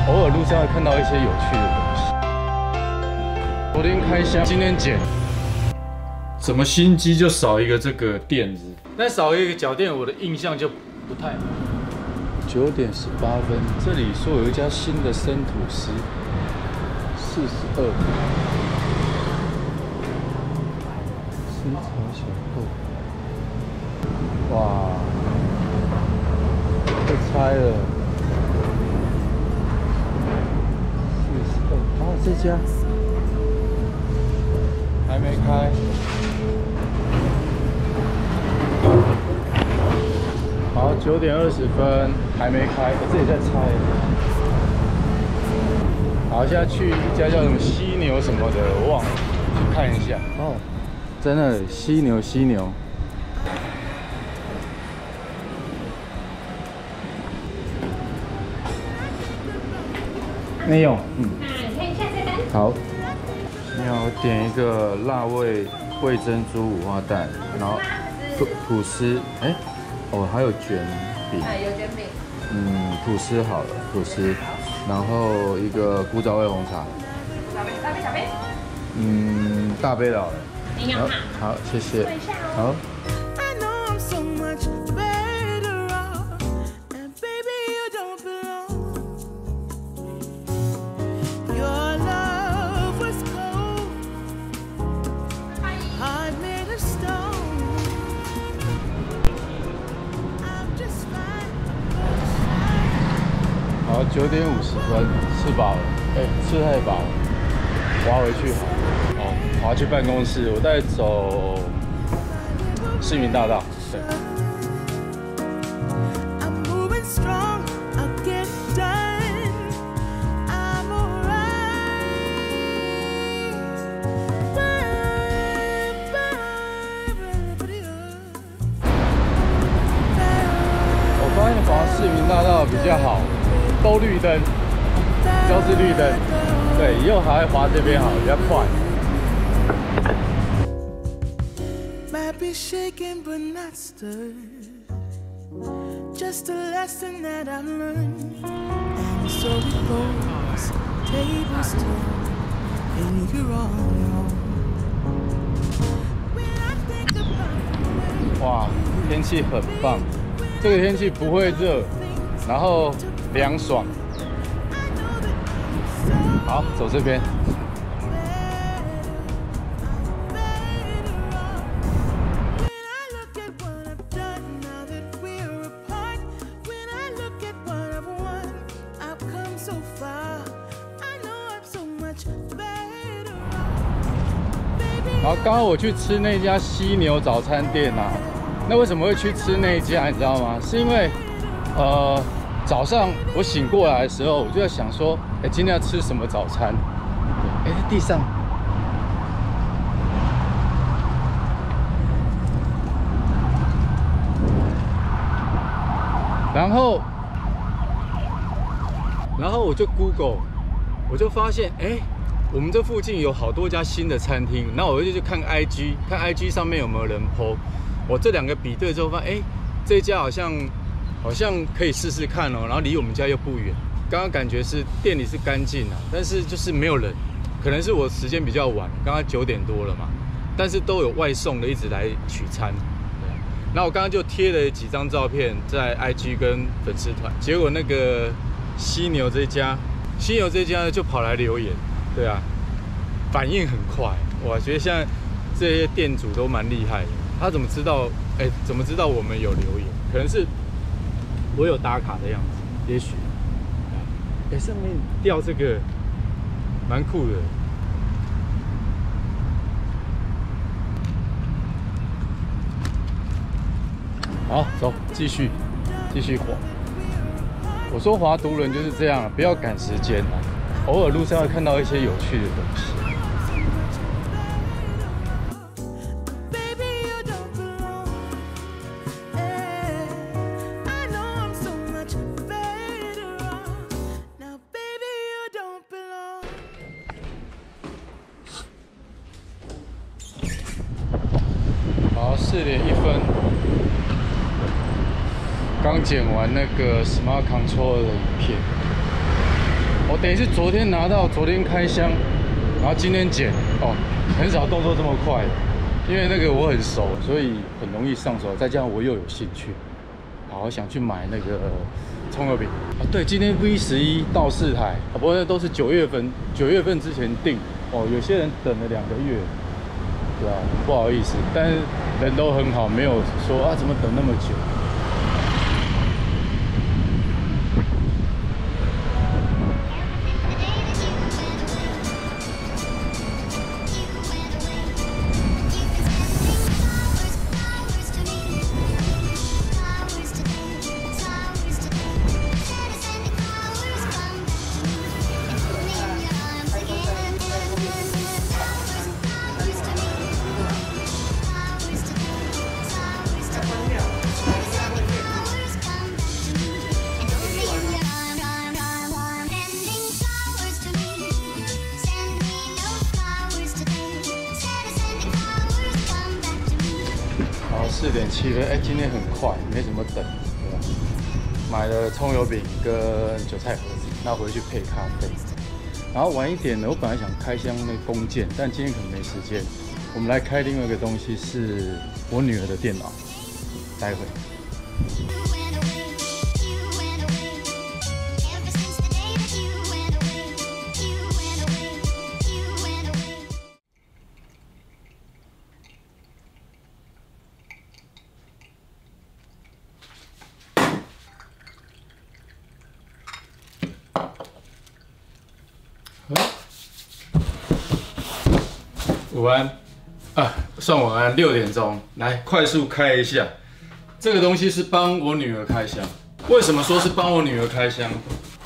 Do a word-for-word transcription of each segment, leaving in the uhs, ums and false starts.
偶尔路上会看到一些有趣的东西。昨天开箱，今天剪。什么新机就少一个这个垫子，但少一个脚垫，我的印象就不太好。九点十八分，这里说有一家新的生吐司，四十二。丝绸小豆，哇，被拆了。四十二，哦，这家还没开。 好，九点二十分还没开，我这里在拆。好，现在去一家叫什么犀牛什么的，我忘了，去看一下。哦，在那里，犀牛犀牛。没有，嗯。好，你好，我点一个辣味味珍珠五花蛋，然后吐吐司，哎、欸。 哦，还有卷饼，有卷饼。嗯，吐司好了，吐司，然后一个古早味红茶。大杯，大杯，小杯。嗯，大杯的好了。营养好，好，谢谢。好。好，九点五十分，吃饱了，哎、欸，吃太饱了，滑回去好，好，滑去办公室，我再走市民大道，对。我发现滑市民大道比较好。 都绿灯，都是绿灯。对，以后还会滑这边好，比较快。哇，天气很棒，这个天气不会热，然后。 凉爽，好，走这边。然后刚刚我去吃那家犀牛早餐店啊，那为什么会去吃那一家？你知道吗？是因为，呃。 早上我醒过来的时候，我就在想说，哎、欸，今天要吃什么早餐？哎、欸，地上，然后，然后我就 Google， 我就发现，哎、欸，我们这附近有好多家新的餐厅。那我就去看 I G， 看 I G 上面有没有人 po。我这两个比对之后，发现，哎、欸，这家好像。 好像可以试试看哦，然后离我们家又不远。刚刚感觉是店里是干净啊，但是就是没有人，可能是我时间比较晚，刚刚九点多了嘛。但是都有外送的一直来取餐。对，那我刚刚就贴了几张照片在 I G 跟粉丝团，结果那个犀牛这家，犀牛这家呢就跑来留言，对啊，反应很快。我觉得现在这些店主都蛮厉害的，他怎么知道？哎，怎么知道我们有留言？可能是。 我有打卡的样子，也许，哎、欸，上面吊这个蛮酷的。好，走，继续，继续滑。我说滑独轮就是这样，不要赶时间啊，偶尔路上会看到一些有趣的东西。 四点一分，刚剪完那个 Smart Control 的影片， 我等于是昨天拿到，昨天开箱，然后今天剪哦，很少动作这么快，因为那个我很熟，所以很容易上手。再加上我又有兴趣，好想去买那个葱油饼啊。对，今天 V 十一到四台，啊，不过那都是九月份，九月份之前订哦。有些人等了两个月，对吧？不好意思，但是人都很好，没有说啊怎么等那么久。 四点七分，哎，今天很快，没什么等，对吧？买了葱油饼跟韭菜盒子，那回去配咖啡。然后晚一点呢，我本来想开箱那个弓箭，但今天可能没时间。我们来开另外一个东西，是我女儿的电脑，待会。 午安啊，算晚安，六点钟，来快速开一下。这个东西是帮我女儿开箱。为什么说是帮我女儿开箱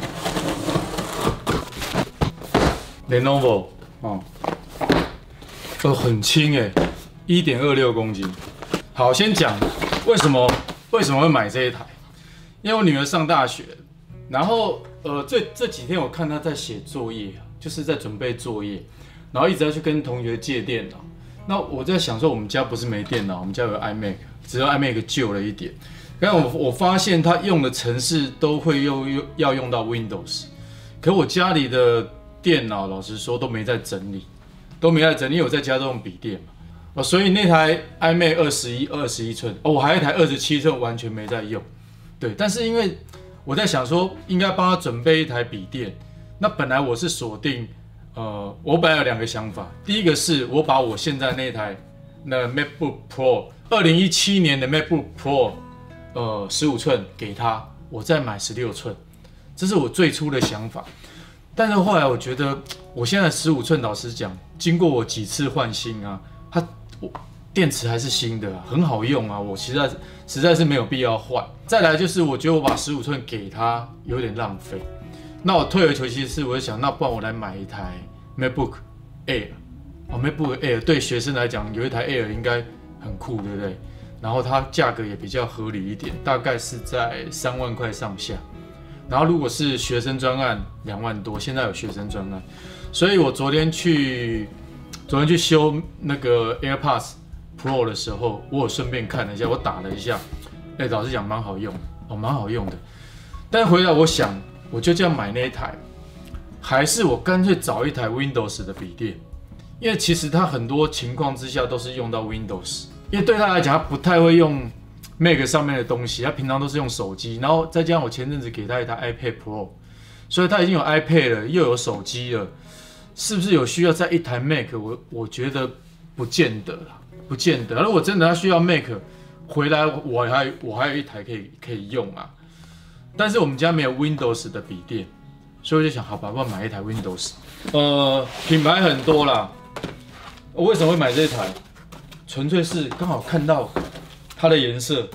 ？Lenovo 哦，呃，很轻哎， 一点二六公斤。好，先讲为什么为什么会买这一台，因为我女儿上大学，然后呃这这几天我看她在写作业，就是在准备作业。 然后一直要去跟同学借电脑，那我在想说，我们家不是没电脑，我们家有 iMac， 只是 iMac 旧了一点。但我我发现他用的程式都会用用要用到 Windows， 可我家里的电脑老实说都没在整理，都没在整理，因为我在家都用笔电嘛，哦，所以那台 iMac 二十一二十一寸，哦，我还有一台二十七寸完全没在用，对，但是因为我在想说，应该帮他准备一台笔电，那本来我是锁定。 呃，我本来有两个想法，第一个是我把我现在那台那 MacBook Pro 二零一七年的 MacBook Pro， 呃，十五寸给他，我再买十六寸，这是我最初的想法。但是后来我觉得，我现在十五寸，老实讲，经过我几次换新啊，它我电池还是新的、啊，很好用啊，我实在实在是没有必要换。再来就是，我觉得我把十五寸给他有点浪费。 那我退而求其次，我就想，那不然我来买一台 MacBook Air， 哦 ，MacBook Air 对学生来讲，有一台 Air 应该很酷，对不对？然后它价格也比较合理一点，大概是在三万块上下。然后如果是学生专案，两万多，现在有学生专案，所以我昨天去，昨天去修那个 AirPods Pro 的时候，我有顺便看了一下，我打了一下，哎，老实讲蛮好用，哦，蛮好用的。但回来我想。 我就这样买那一台，还是我干脆找一台 Windows 的笔电，因为其实它很多情况之下都是用到 Windows， 因为对他来讲，他不太会用 Mac 上面的东西，他平常都是用手机，然后再加上我前阵子给他一台 iPad Pro， 所以他已经有 iPad 了，又有手机了，是不是有需要再一台 Mac？ 我我觉得不见得啦，不见得。如果真的他需要 Mac 回来，我还我还有一台可以可以用啊。 但是我们家没有 Windows 的笔电，所以我就想，好吧，我买一台 Windows。呃，品牌很多啦。我为什么会买这一台？纯粹是刚好看到它的颜色，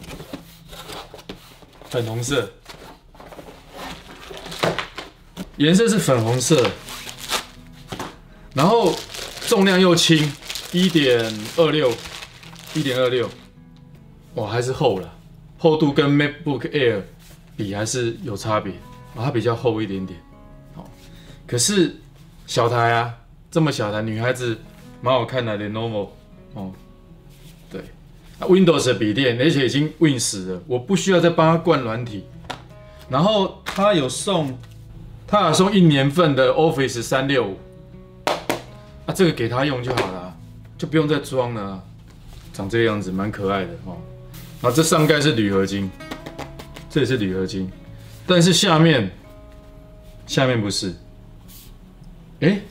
粉红色，颜色是粉红色，然后重量又轻， 一点二六， 一点二六， 哇，还是厚了，厚度跟 MacBook Air 比还是有差别，啊，它比较厚一点点，好，可是小台啊，这么小台，女孩子蛮好看的 ，Lenovo， 哦，对，啊 ，Windows 的笔电，而且已经 Win 十了，我不需要再帮它灌软体，然后它有送他有送一年份的 Office 三六五，啊，这个给他用就好了，就不用再装了、啊，长这个样子，蛮可爱的哦。然后这上盖是铝合金，这也是铝合金，但是下面下面不是，哎、欸，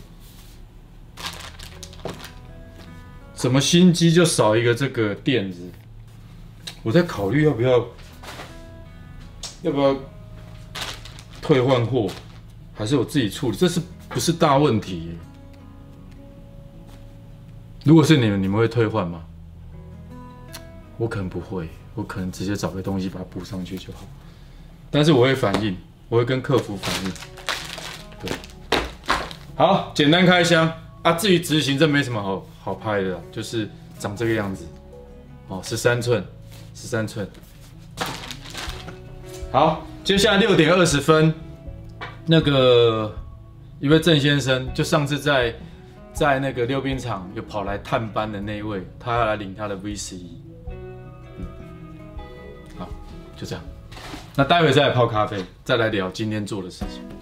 怎么新机就少一个这个垫子？我在考虑要不要要不要退换货。 还是我自己处理，这是不是大问题？如果是你们，你们会退换吗？我可能不会，我可能直接找个东西把它补上去就好。但是我会反映，我会跟客服反映。对，好，简单开箱啊。至于执行，这没什么好好拍的，就是长这个样子。哦，十三寸，十三寸。好，接下来六点二十分。 那个一位郑先生，就上次在在那个溜冰场有跑来探班的那一位，他要来领他的 V 十一。嗯，好，就这样。那待会再来泡咖啡，再来聊今天做的事情。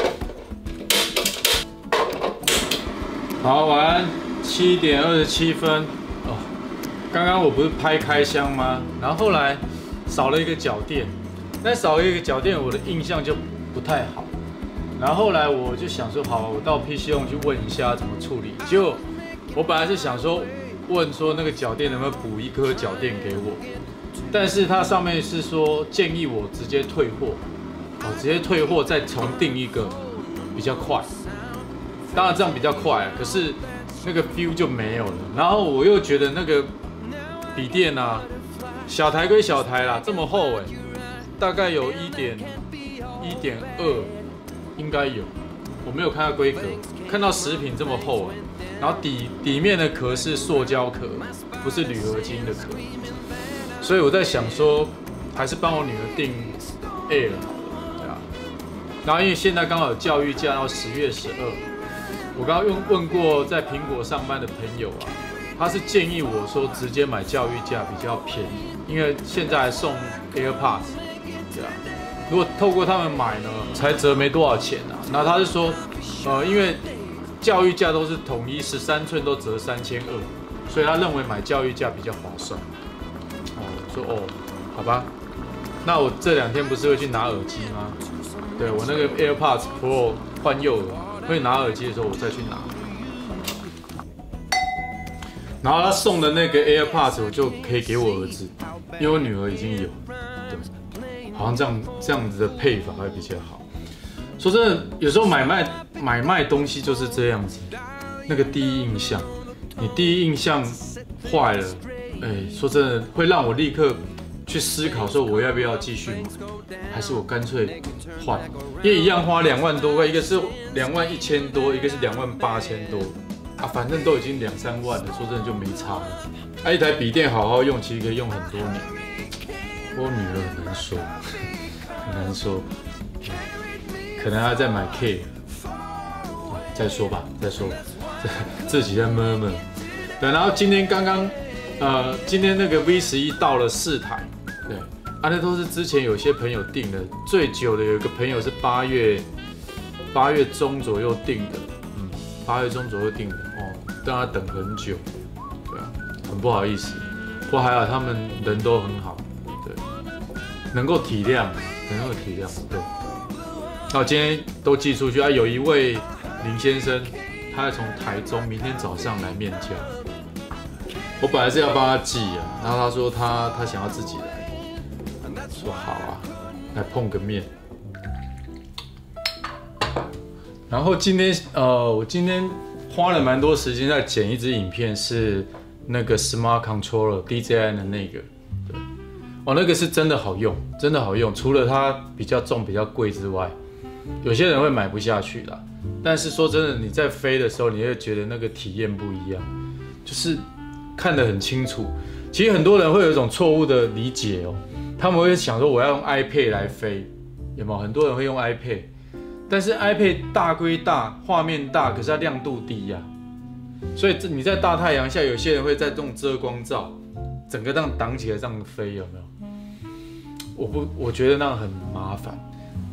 好，晚安，七点二十七分。哦，刚刚我不是拍开箱吗？然后后来少了一个脚垫，但少了一个脚垫，我的印象就不太好。 然后后来我就想说，好，我到 P C Home 去问一下怎么处理。结果我本来是想说，问说那个脚垫能不能补一颗脚垫给我，但是它上面是说建议我直接退货，哦，直接退货再重订一个比较快。当然这样比较快，可是那个 feel 就没有了。然后我又觉得那个笔电啊，小台归小台啦，这么厚哎，大概有一点一点二。 应该有，我没有看到规格，看到食品这么厚啊，然后底底面的壳是塑胶壳，不是铝合金的壳，所以我在想说，还是帮我女儿订 Air 好了，对啊。然后因为现在刚好有教育假到十月十二，我刚刚问问过在苹果上班的朋友啊，他是建议我说直接买教育假比较便宜，因为现在还送 AirPods， 对啊。 如果透过他们买呢，才折没多少钱啊。然后他是说，呃，因为教育价都是统一十三寸都折三千二，所以他认为买教育价比较划算。哦，说哦，好吧，那我这两天不是会去拿耳机吗？对我那个 AirPods Pro 换右耳，会拿耳机的时候我再去拿。然后他送的那个 AirPods 我就可以给我儿子，因为我女儿已经有。 好像这样这样子的配法会比较好。说真的，有时候买卖买卖东西就是这样子，那个第一印象，你第一印象坏了，哎，说真的会让我立刻去思考说我要不要继续买，还是我干脆换，因为一样花两万多块，一个是两万一千多，一个是两万八千多，啊，反正都已经两三万了，说真的就没差了。啊，一台笔电好好用，其实可以用很多年。 我女儿很难说，很难说，可能要再买 K， 再说吧，再说吧，自己在闷闷。对，然后今天刚刚，呃，今天那个 V 十一到了四台，对，啊，那都是之前有些朋友订的，最久的有一个朋友是八月八月中左右订的，嗯，八月中左右订的，哦，让他等很久，对啊，很不好意思，不过还好他们人都很好。 能够体谅，能够体谅，对。那我今天都寄出去啊。有一位林先生，他要从台中明天早上来面交。我本来是要帮他寄啊，然后他说他他想要自己来，说好啊，来碰个面。然后今天呃，我今天花了蛮多时间在剪一支影片，是那个 Smart Controller D J I 的那个。 哦，那个是真的好用，真的好用。除了它比较重、比较贵之外，有些人会买不下去啦。但是说真的，你在飞的时候，你会觉得那个体验不一样，就是看得很清楚。其实很多人会有一种错误的理解哦，他们会想说我要用 iPad 来飞，有没有？很多人会用 iPad， 但是 iPad 大归大，画面大，可是它亮度低呀、啊。所以你在大太阳下，有些人会在这种遮光罩，整个这样挡起来这样飞，有没有？我不，我觉得那样很麻烦。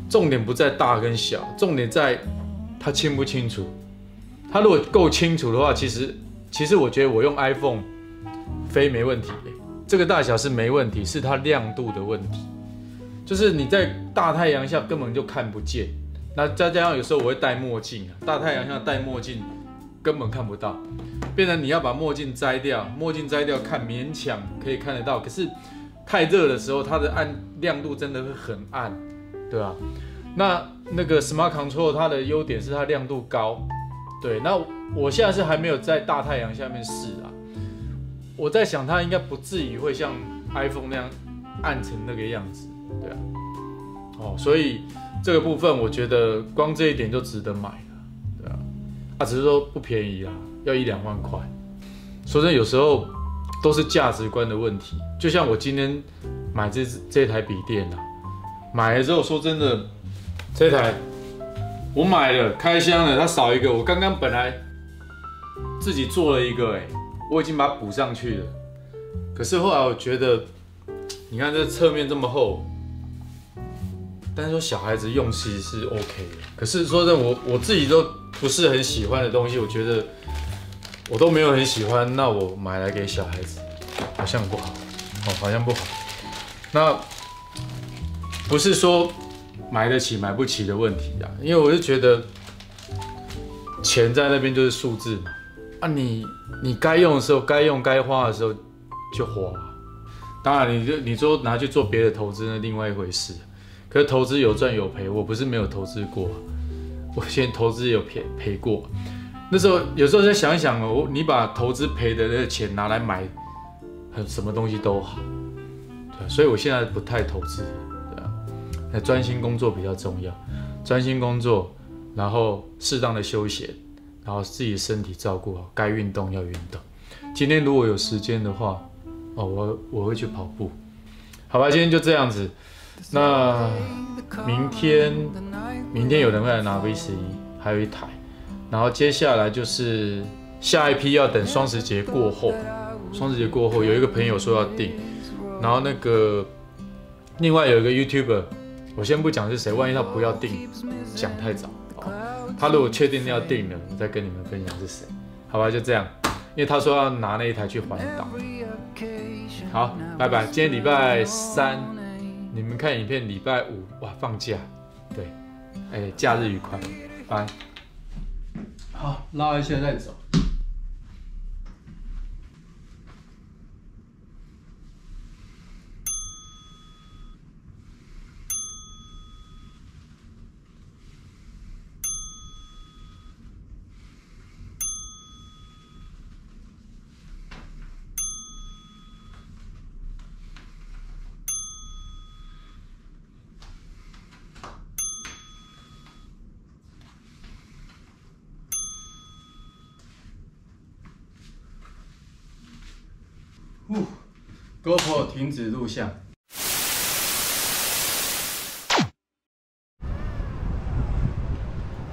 重点不在大跟小，重点在它清不清楚。它如果够清楚的话，其实其实我觉得我用 iPhone 飞没问题，这个大小是没问题，是它亮度的问题。就是你在大太阳下根本就看不见，那再加上有时候我会戴墨镜啊，大太阳下戴墨镜根本看不到，变成你要把墨镜摘掉，墨镜摘掉看勉强可以看得到，可是太热的时候，它的暗亮度真的会很暗，对吧？那那个 Smart Control 它的优点是它亮度高，对。那我现在是还没有在大太阳下面试啊，我在想它应该不至于会像 iPhone 那样暗成那个样子，对啊。哦，所以这个部分我觉得光这一点就值得买了，对啊。啊，只是说不便宜啦，要一两万块。说真的，有时候都是价值观的问题。就像我今天买这这台笔电啊，买了之后，说真的，这台我买了，开箱了，它少一个。我刚刚本来自己做了一个、欸，哎，我已经把它补上去了。可是后来我觉得，你看这侧面这么厚，但是说小孩子用其实是 OK 的。可是说真的，我我自己都不是很喜欢的东西，我觉得我都没有很喜欢，那我买来给小孩子，好像不好，哦，好像不好。那不是说买得起买不起的问题啊，因为我是觉得钱在那边就是数字嘛，啊你你该用的时候该用该花的时候就花，当然你就你说拿去做别的投资那另外一回事，可是投资有赚有赔，我不是没有投资过，我现在投资有赔赔过，那时候有时候再想一想哦，你把投资赔的那个钱拿来买什么东西都好，对，所以我现在不太投资。专心工作比较重要，专心工作，然后适当的休闲，然后自己的身体照顾好，该运动要运动。今天如果有时间的话，哦，我我会去跑步。好吧，今天就这样子。那明天明天有人会来拿 V 十一，还有一台，然后接下来就是下一批要等双十节过后，双十节过后有一个朋友说要订，然后那个另外有一个 YouTuber。我先不讲是谁，万一他不要订，讲太早。哦、他如果确定要订了，我再跟你们分享是谁。好吧，就这样。因为他说要拿那一台去环岛。好，拜拜。今天礼拜三，你们看影片礼拜五，哇，放假。对，哎、欸，假日愉快，拜。好，拉一下再走。GoPro 停止录像。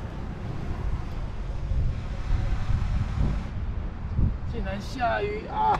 竟然下雨啊！